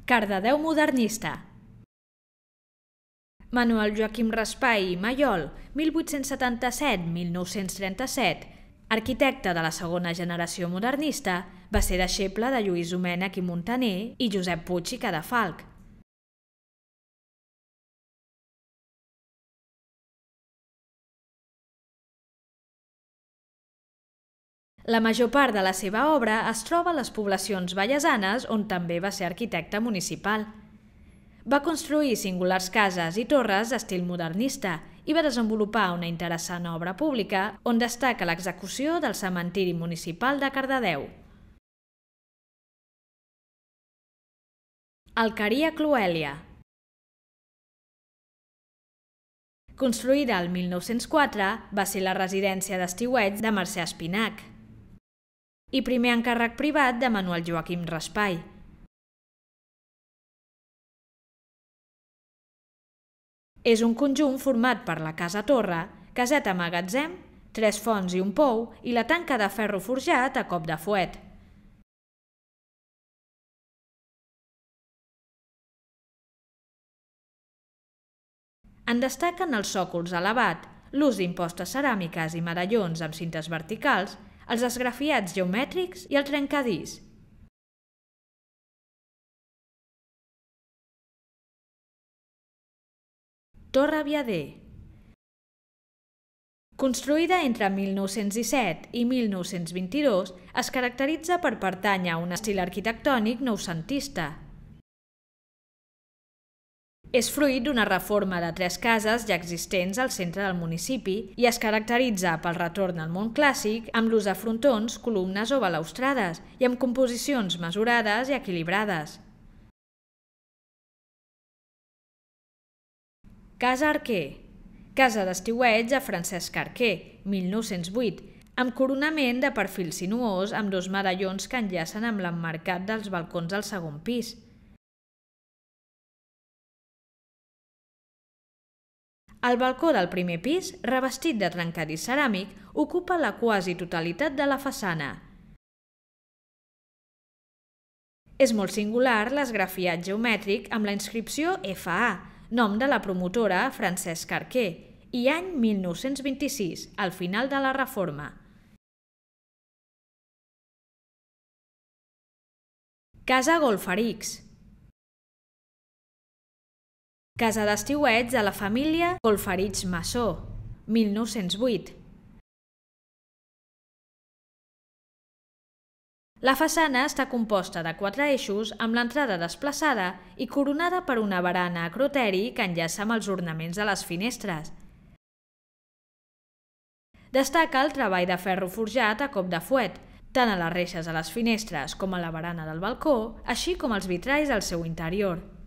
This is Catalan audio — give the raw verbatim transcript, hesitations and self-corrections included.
Cardedeu modernista. Manuel Joaquim Raspall i Mayol, mil vuit-cents setanta-set a mil nou-cents trenta-set, arquitecte de la segona generació modernista, va ser deixeble de Lluís Domènech i Muntaner i Josep Puig i Cadafalch. La major part de la seva obra es troba a les poblacions vallesanes, on també va ser arquitecte municipal. Va construir singulars cases i torres d'estil modernista i va desenvolupar una interessant obra pública on destaca l'execució del cementiri municipal de Cardedeu. Alqueria Cloèlia. Construïda el mil nou-cents quatre, va ser la residència d'estiueig de Mercè Espinac i primer encàrrec privat de Manuel Joaquim Raspall. És un conjunt format per la casa-torre, caseta-magatzem, tres fonts i un pou i la tanca de ferro forjat a cop de fuet. En destaquen els sòcols elevat, l'ús d'impostes ceràmiques i medallons amb cintes verticals, els esgrafiats geomètrics i el trencadís. Torre Viader. Construïda entre mil nou-cents disset i mil nou-cents vint-i-dos, es caracteritza per pertànyer a un estil arquitectònic noucentista. És fruit d'una reforma de tres cases ja existents al centre del municipi i es caracteritza pel retorn al món clàssic amb l'ús de frontons, columnes o balustrades i amb composicions mesurades i equilibrades. Casa Arquer. Casa d'estiueig de Francesc Arquer, mil nou-cents vuit, amb coronament de perfil sinuós amb dos medallons que enllacen amb l'emmarcat dels balcons del segon pis. El balcó del primer pis, revestit de trencadís ceràmic, ocupa la quasi totalitat de la façana. És molt singular l'esgrafiat geomètric amb la inscripció F A, nom de la promotora Francesc Arquer, i any mil nou-cents vint-i-sis, al final de la Reforma. Casa Golferics. Casa d'estiueig de la família Golferics Massó, mil nou-cents vuit. La façana està composta de quatre eixos amb l'entrada desplaçada i coronada per una barana acroteri que enllaça amb els ornaments de les finestres. Destaca el treball de ferro forjat a cop de fuet, tant a les reixes de les finestres com a la barana del balcó, així com els vitralls al seu interior.